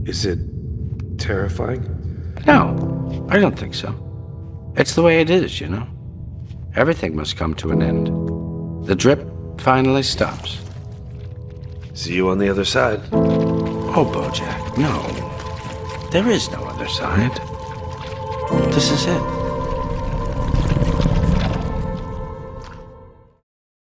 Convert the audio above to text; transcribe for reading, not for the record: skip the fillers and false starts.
Is it terrifying? No, I don't think so. It's the way it is, you know. Everything must come to an end. The drip finally stops. See you on the other side. Oh, Bojack, no. There is no other side. This is it.